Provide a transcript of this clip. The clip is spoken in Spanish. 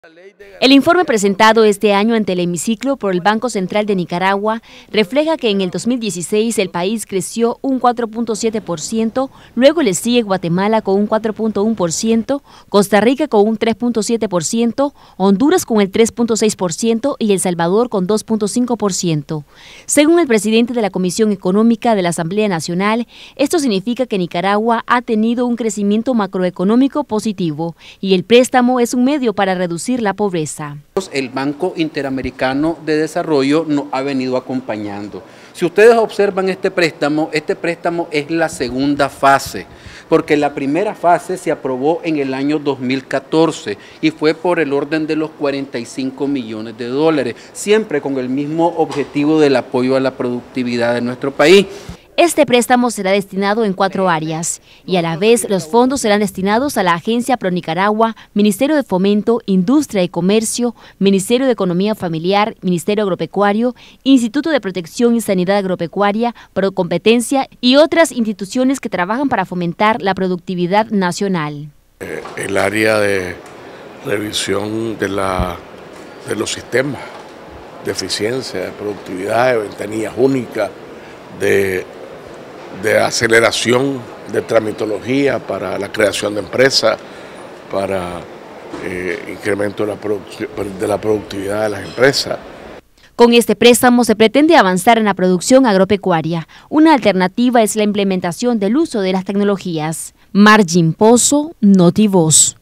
El informe presentado este año ante el hemiciclo por el Banco Central de Nicaragua refleja que en el 2016 el país creció un 4.7%, luego le sigue Guatemala con un 4.1%, Costa Rica con un 3.7%, Honduras con el 3.6% y El Salvador con 2.5%. Según el presidente de la Comisión Económica de la Asamblea Nacional, esto significa que Nicaragua ha tenido un crecimiento macroeconómico positivo y el préstamo es un medio para reducir la pobreza. El Banco Interamericano de Desarrollo nos ha venido acompañando. Si ustedes observan este préstamo es la segunda fase, porque la primera fase se aprobó en el año 2014 y fue por el orden de los 45 millones de dólares, siempre con el mismo objetivo del apoyo a la productividad de nuestro país. Este préstamo será destinado en 4 áreas y a la vez los fondos serán destinados a la Agencia Pro Nicaragua, Ministerio de Fomento, Industria y Comercio, Ministerio de Economía Familiar, Ministerio Agropecuario, Instituto de Protección y Sanidad Agropecuaria, Procompetencia y otras instituciones que trabajan para fomentar la productividad nacional. El área de revisión de los sistemas de eficiencia, de productividad, de ventanillas únicas, de aceleración de tramitología para la creación de empresas, para incremento de la productividad de las empresas. Con este préstamo se pretende avanzar en la producción agropecuaria. Una alternativa es la implementación del uso de las tecnologías. Margin Pozo, Notivoz.